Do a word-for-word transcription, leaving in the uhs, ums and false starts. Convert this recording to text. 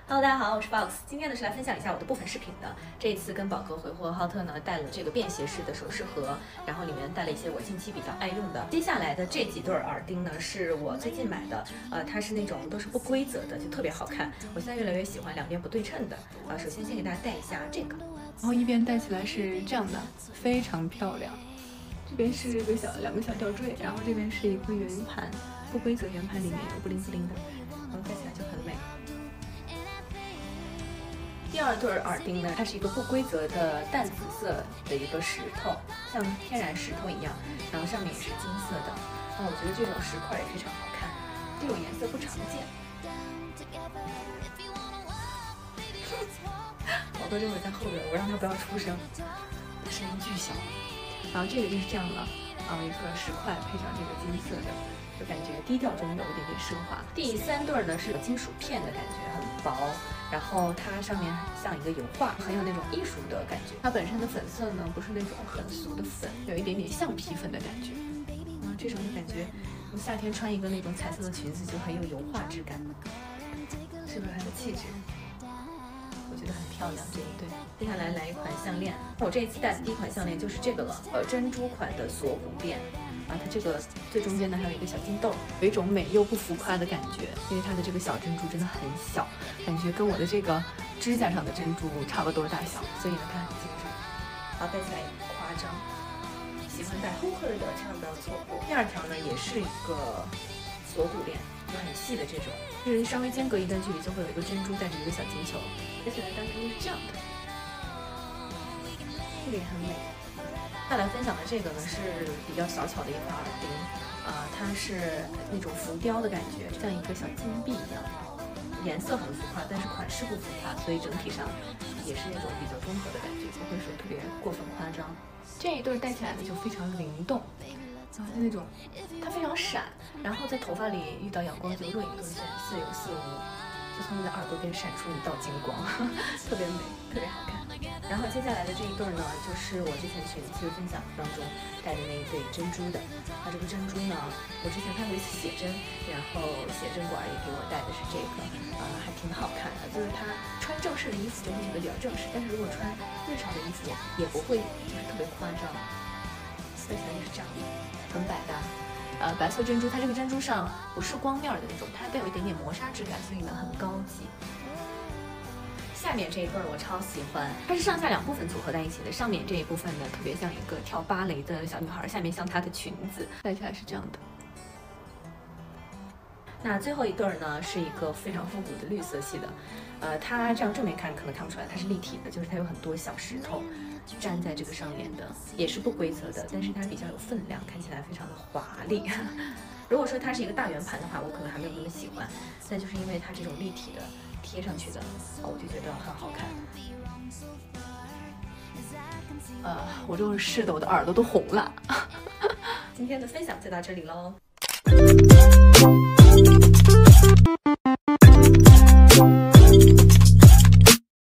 Hello， 大家好，我是 Box， 今天呢是来分享一下我的部分饰品的。这一次跟宝格回呼和浩特呢带了这个便携式的首饰盒，然后里面带了一些我近期比较爱用的。接下来的这几对耳钉呢是我最近买的，呃，它是那种都是不规则的，就特别好看。我现在越来越喜欢两边不对称的。呃，首先先给大家戴一下这个， 然后一边戴起来是这样的，非常漂亮。这边是一个小两个小吊坠，然后这边是一个圆盘，不规则圆盘里面有布灵布灵的，然后戴起来就很美。第二对耳钉呢，它是一个不规则的淡紫色的一个石头，像天然石头一样，然后上面也是金色的。啊，我觉得这种石块也非常好看，这种颜色不常见。宝哥就会在后边，我让他不要出声，他声音巨小。然后这个就是这样了，啊，一个石块配上这个金色的，就感觉低调中有一点点奢华。第三对呢是金属片的感觉，很薄。然后它上面像一个油画，很有那种艺术的感觉。它本身的粉色呢，不是那种很俗的粉，有一点点橡皮粉的感觉。嗯，这种就感觉我夏天穿一个那种彩色的裙子就很有油画质感，是不是很有气质？我觉得很漂亮这一对。接下来来一款项链，我这一次戴的第一款项链就是这个了，呃，珍珠款的锁骨链。啊，它这个最中间呢还有一个小金豆，有一种美又不浮夸的感觉，因为它的这个小珍珠真的很小，感觉跟我的这个指甲上的珍珠差不多大小，所以呢它很精致，然后戴起来也不夸张。喜欢戴厚克的千万不要错过。第二条呢也是一个锁骨链，就很细的这种，就是稍微间隔一段距离就会有一个珍珠带着一个小金球，戴起来当然就是这样的，这个也很美。再来分享的这个呢是比较小巧的一款耳钉，啊、呃，它是那种浮雕的感觉，像一个小金币一样，颜色很浮夸，但是款式不浮夸，所以整体上也是那种比较中和的感觉，不会说特别过分夸张。这一对戴起来呢就非常灵动，啊，就那种它非常闪，然后在头发里遇到阳光就若隐若现，似有似无，就从你的耳朵边闪出一道金光，特别美，特别好看。然后接下来的这一对呢，就是我之前裙子分享当中戴的那一对珍珠的。它这个珍珠呢，我之前看过一次写真，然后写真馆也给我戴的是这个，啊、呃，还挺好看的。就是它穿正式的衣服就会觉得比较正式，但是如果穿日常的衣服也不会就是特别夸张。戴起来就是这样，很百搭。呃，白色珍珠，它这个珍珠上不是光面的那种，它带有一点点磨砂质感，所以呢很高级。下面这一对我超喜欢，它是上下两部分组合在一起的。上面这一部分呢，特别像一个跳芭蕾的小女孩，下面像她的裙子，戴起来是这样的。那最后一对呢，是一个非常复古的绿色系的，呃，它这样正面看可能看不出来，它是立体的，就是它有很多小石头粘在这个上面的，也是不规则的，但是它比较有分量，看起来非常的华丽。如果说它是一个大圆盘的话，我可能还没有那么喜欢，但就是因为它这种立体的贴上去的，我就觉得很好看。呃，我这种试的我的耳朵都红了。今天的分享就到这里喽。